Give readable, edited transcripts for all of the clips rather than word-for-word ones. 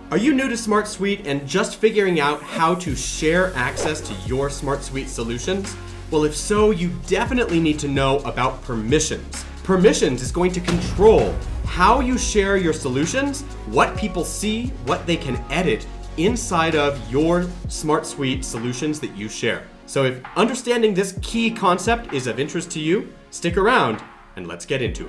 Are you new to SmartSuite and just figuring out how to share access to your SmartSuite solutions? Well, if so, you definitely need to know about permissions. Permissions is going to control how you share your solutions, what people see, what they can edit inside of your SmartSuite solutions that you share. So if understanding this key concept is of interest to you, stick around and let's get into it.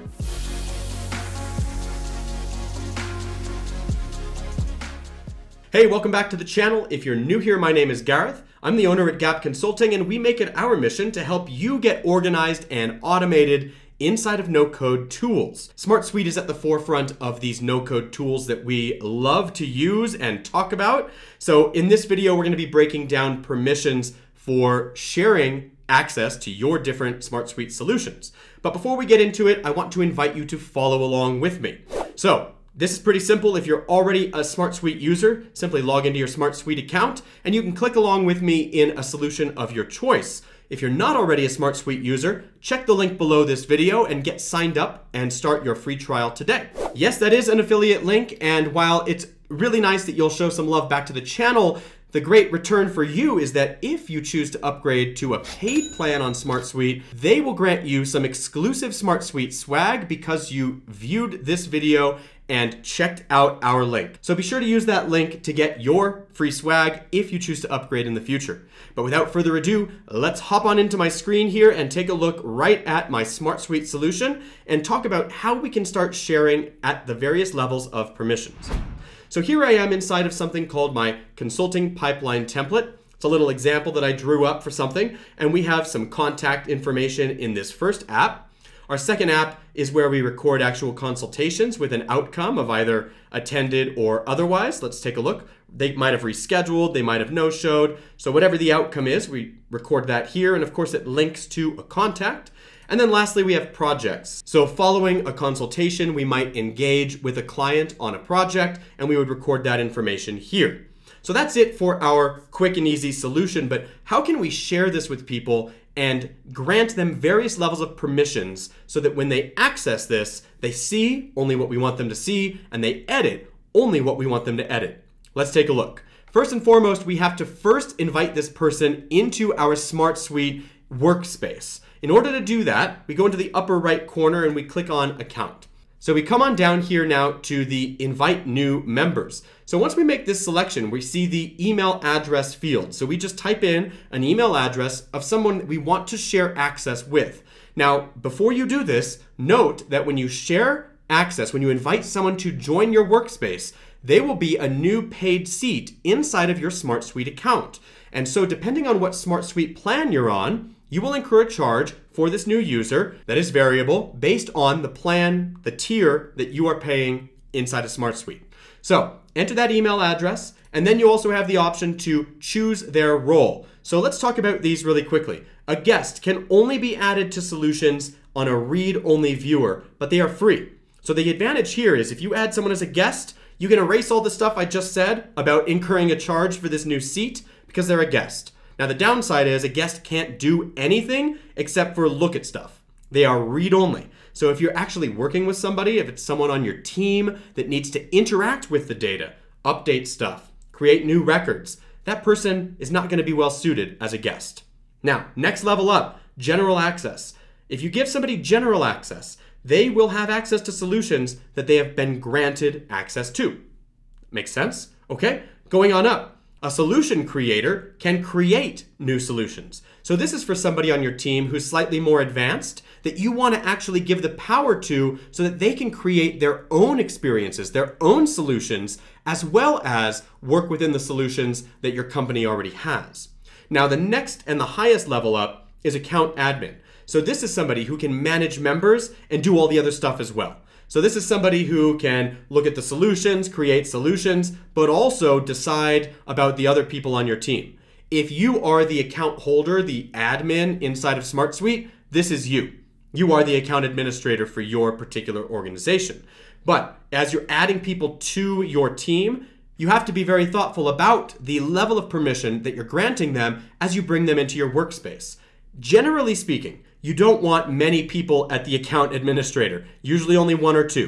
Hey, welcome back to the channel. If you're new here, my name is Gareth. I'm the owner at Gap Consulting, and we make it our mission to help you get organized and automated inside of no-code tools. SmartSuite is at the forefront of these no-code tools that we love to use and talk about. So in this video, we're going to be breaking down permissions for sharing access to your different SmartSuite solutions. But before we get into it, I want to invite you to follow along with me. So this is pretty simple. If you're already a SmartSuite user, simply log into your SmartSuite account and you can click along with me in a solution of your choice. If you're not already a SmartSuite user, check the link below this video and get signed up and start your free trial today. Yes, that is an affiliate link, and while it's really nice that you'll show some love back to the channel, the great return for you is that if you choose to upgrade to a paid plan on SmartSuite, they will grant you some exclusive SmartSuite swag because you viewed this video and checked out our link. So be sure to use that link to get your free swag if you choose to upgrade in the future. But without further ado, let's hop on into my screen here and take a look right at my SmartSuite solution and talk about how we can start sharing at the various levels of permissions. So here I am inside of something called my consulting pipeline template. It's a little example that I drew up for something, and we have some contact information in this first app. Our second app is where we record actual consultations with an outcome of either attended or otherwise. Let's take a look. They might have rescheduled, they might have no-showed. So whatever the outcome is, we record that here, and of course it links to a contact. And then lastly, we have projects. So following a consultation, we might engage with a client on a project, and we would record that information here. So that's it for our quick and easy solution, but how can we share this with people and grant them various levels of permissions so that when they access this, they see only what we want them to see and they edit only what we want them to edit? Let's take a look. First and foremost, we have to first invite this person into our SmartSuite workspace. In order to do that, we go into the upper right corner and we click on Account. So we come on down here now to the Invite New Members. So once we make this selection, we see the email address field. So we just type in an email address of someone that we want to share access with. Now, before you do this, note that when you share access, when you invite someone to join your workspace, they will be a new paid seat inside of your SmartSuite account. And so depending on what SmartSuite plan you're on, you will incur a charge for this new user that is variable based on the plan, the tier that you are paying inside of SmartSuite. So enter that email address, and then you also have the option to choose their role. So let's talk about these really quickly. A guest can only be added to solutions on a read-only viewer, but they are free. So the advantage here is if you add someone as a guest, you can erase all the stuff I just said about incurring a charge for this new seat because they're a guest. Now the downside is a guest can't do anything except for look at stuff. They are read-only. So if you're actually working with somebody, if it's someone on your team that needs to interact with the data, update stuff, create new records, that person is not going to be well suited as a guest. Now, next level up, general access. If you give somebody general access, they will have access to solutions that they have been granted access to. Makes sense? Okay, going on up. A solution creator can create new solutions. So this is for somebody on your team who's slightly more advanced that you want to actually give the power to so that they can create their own experiences, their own solutions, as well as work within the solutions that your company already has. Now, the next and the highest level up is account admin. So this is somebody who can manage members and do all the other stuff as well. So this is somebody who can look at the solutions, create solutions, but also decide about the other people on your team. If you are the account holder, the admin inside of SmartSuite, this is you. You are the account administrator for your particular organization. But as you're adding people to your team, you have to be very thoughtful about the level of permission that you're granting them as you bring them into your workspace. Generally speaking, you don't want many people at the account administrator, usually only one or two.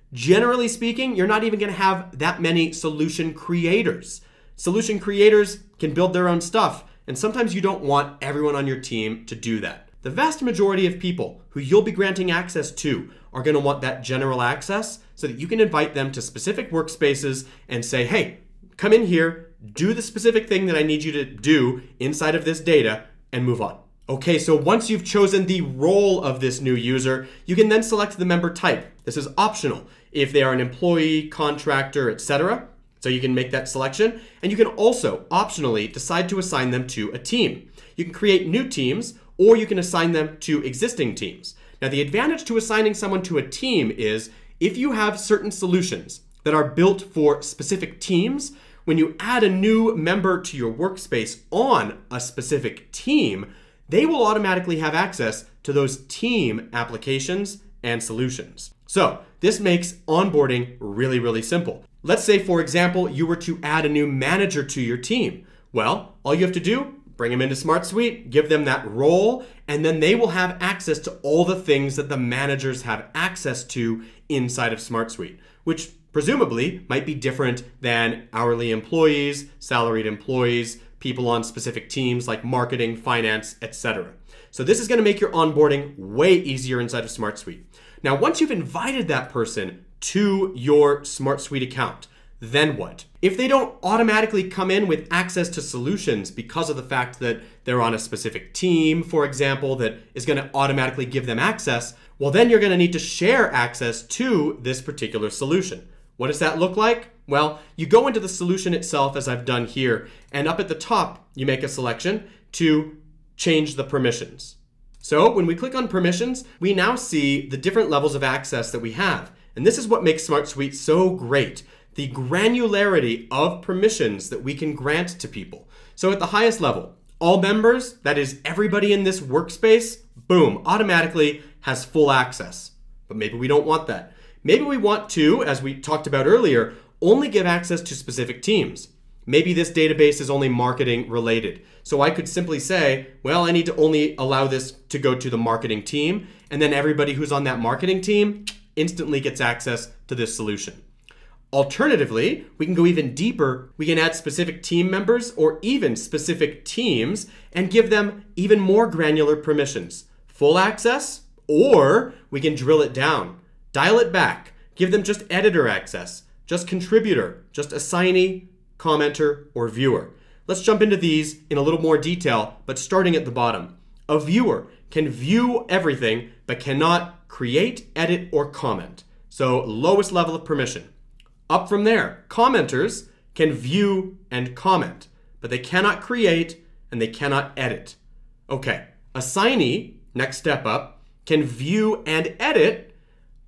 Generally speaking, you're not even going to have that many solution creators. Solution creators can build their own stuff, and sometimes you don't want everyone on your team to do that. The vast majority of people who you'll be granting access to are going to want that general access so that you can invite them to specific workspaces and say, hey, come in here, do the specific thing that I need you to do inside of this data, and move on. Okay, so once you've chosen the role of this new user, you can then select the member type. This is optional if they are an employee, contractor, etc. So you can make that selection, and you can also optionally decide to assign them to a team. You can create new teams, or you can assign them to existing teams. Now, the advantage to assigning someone to a team is if you have certain solutions that are built for specific teams, when you add a new member to your workspace on a specific team, they will automatically have access to those team applications and solutions. So this makes onboarding really, really simple. Let's say, for example, you were to add a new manager to your team. Well, all you have to do, bring them into SmartSuite, give them that role, and then they will have access to all the things that the managers have access to inside of SmartSuite, which presumably might be different than hourly employees, salaried employees, people on specific teams like marketing, finance, etc. So this is going to make your onboarding way easier inside of SmartSuite. Now, once you've invited that person to your SmartSuite account, then what? If they don't automatically come in with access to solutions because of the fact that they're on a specific team, for example, that is going to automatically give them access, well, then you're going to need to share access to this particular solution. What does that look like? Well, you go into the solution itself, as I've done here, and up at the top, you make a selection to change the permissions. So when we click on permissions, we now see the different levels of access that we have. And this is what makes SmartSuite so great, the granularity of permissions that we can grant to people. So at the highest level, all members, that is everybody in this workspace, boom, automatically has full access. But maybe we don't want that. Maybe we want to, as we talked about earlier, only give access to specific teams. Maybe this database is only marketing related. So I could simply say, well, I need to only allow this to go to the marketing team, and then everybody who's on that marketing team instantly gets access to this solution. Alternatively, we can go even deeper. We can add specific team members or even specific teams and give them even more granular permissions. Full access, or we can drill it down, dial it back, give them just editor access, just contributor, just assignee, commenter, or viewer. Let's jump into these in a little more detail, but starting at the bottom. A viewer can view everything, but cannot create, edit, or comment. So lowest level of permission. Up from there, commenters can view and comment, but they cannot create and they cannot edit. Okay, assignee, next step up, can view and edit,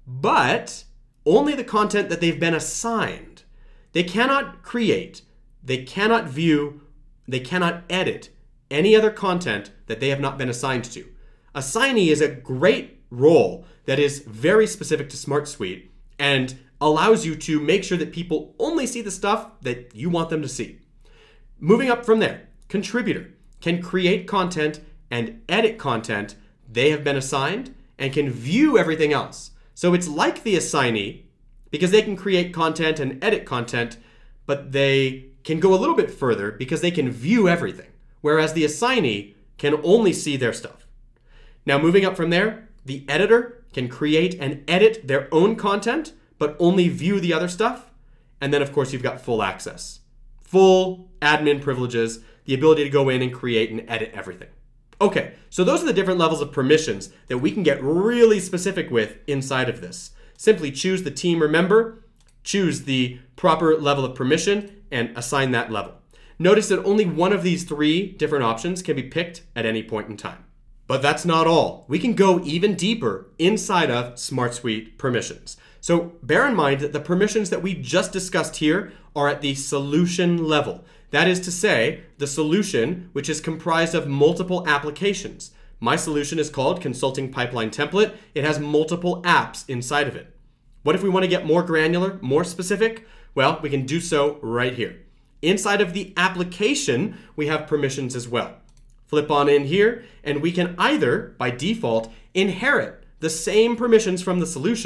but only the content that they've been assigned. They cannot create, they cannot view, they cannot edit any other content that they have not been assigned to. Assignee is a great role that is very specific to SmartSuite and allows you to make sure that people only see the stuff that you want them to see. Moving up from there, contributor can create content and edit content they have been assigned and can view everything else. So it's like the assignee because they can create content and edit content, but they can go a little bit further because they can view everything, whereas the assignee can only see their stuff. Now moving up from there, the editor can create and edit their own content, but only view the other stuff. And then of course you've got full access. Full admin privileges, the ability to go in and create and edit everything. Okay, so those are the different levels of permissions that we can get really specific with inside of this. Simply choose the team or member, choose the proper level of permission, and assign that level. Notice that only one of these three different options can be picked at any point in time. But that's not all. We can go even deeper inside of SmartSuite permissions. So bear in mind that the permissions that we just discussed here are at the solution level. That is to say, the solution which is comprised of multiple applications. My solution is called Consulting Pipeline Template. It has multiple apps inside of it. What if we want to get more granular, more specific? Well, we can do so right here. Inside of the application, we have permissions as well. Flip on in here, and we can either, by default, inherit the same permissions from the solution.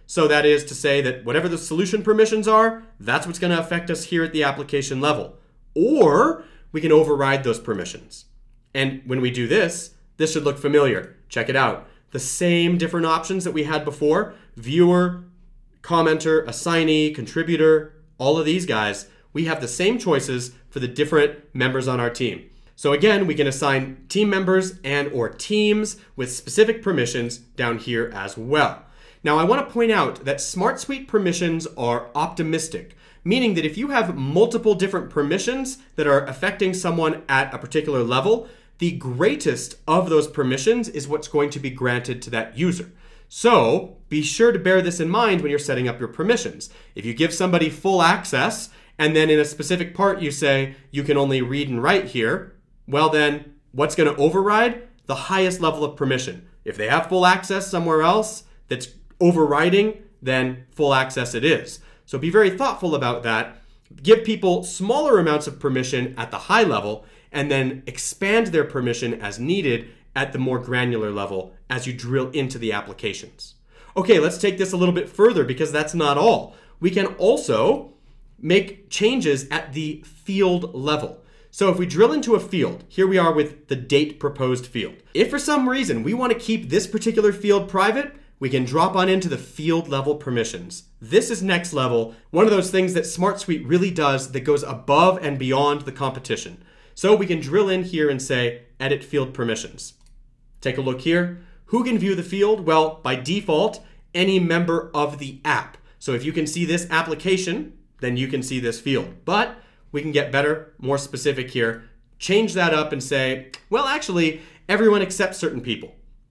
So that is to say that whatever the solution permissions are, that's what's going to affect us here at the application level. Or we can override those permissions. And when we do this, this should look familiar. Check it out. The same different options that we had before, viewer, commenter, assignee, contributor, all of these guys, we have the same choices for the different members on our team. So again, we can assign team members and or teams with specific permissions down here as well. Now I want to point out that SmartSuite permissions are optimistic, meaning that if you have multiple different permissions that are affecting someone at a particular level, the greatest of those permissions is what's going to be granted to that user. So be sure to bear this in mind when you're setting up your permissions. If you give somebody full access and then in a specific part you say you can only read and write here, well then what's going to override? The highest level of permission. If they have full access somewhere else that's overriding, then full access it is. So be very thoughtful about that. Give people smaller amounts of permission at the high level and then expand their permission as needed at the more granular level as you drill into the applications. Okay, let's take this a little bit further because that's not all. We can also make changes at the field level. So if we drill into a field, here we are with the date proposed field. If for some reason we want to keep this particular field private, we can drop on into the field level permissions. This is next level, one of those things that SmartSuite really does that goes above and beyond the competition. So we can drill in here and say, edit field permissions. Take a look here. Who can view the field? Well, by default, any member of the app. So if you can see this application, then you can see this field. But we can get better, more specific here. Change that up and say, well, actually, everyone except certain people.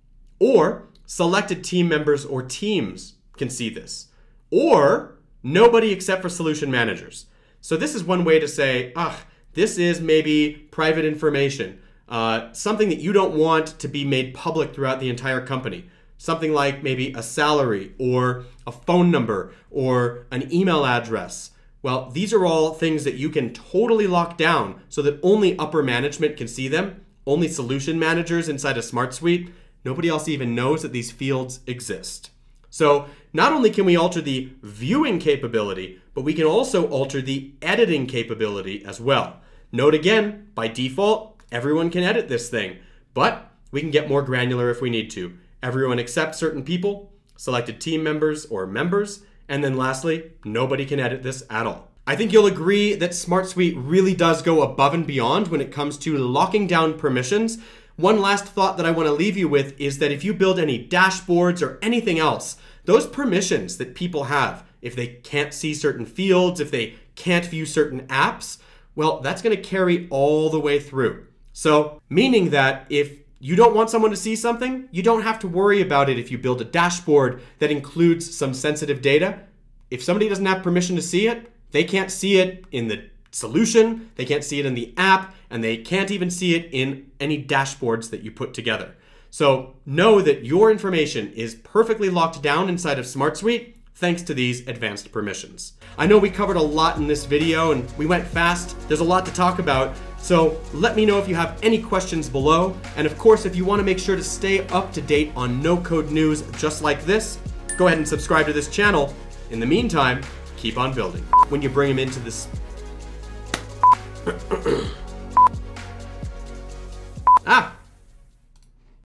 Or selected team members or teams can see this. Or nobody except for solution managers. So this is one way to say, this is maybe private information, something that you don't want to be made public throughout the entire company. Something like maybe a salary or a phone number or an email address. Well, these are all things that you can totally lock down so that only upper management can see them, only solution managers inside a SmartSuite. Nobody else even knows that these fields exist. So not only can we alter the viewing capability, but we can also alter the editing capability as well. Note again, by default, everyone can edit this thing, but we can get more granular if we need to. Everyone except certain people, selected team members or members, and then lastly, nobody can edit this at all. I think you'll agree that SmartSuite really does go above and beyond when it comes to locking down permissions. One last thought that I want to leave you with is that if you build any dashboards or anything else, those permissions that people have, if they can't see certain fields, if they can't view certain apps, well, that's going to carry all the way through. So, meaning that if you don't want someone to see something, you don't have to worry about it if you build a dashboard that includes some sensitive data. If somebody doesn't have permission to see it, they can't see it in the solution, they can't see it in the app, and they can't even see it in any dashboards that you put together. So know that your information is perfectly locked down inside of SmartSuite thanks to these advanced permissions. I know we covered a lot in this video and we went fast. There's a lot to talk about. So let me know if you have any questions below. And of course, if you want to make sure to stay up to date on no-code news just like this, go ahead and subscribe to this channel. In the meantime, keep on building. When you bring them into this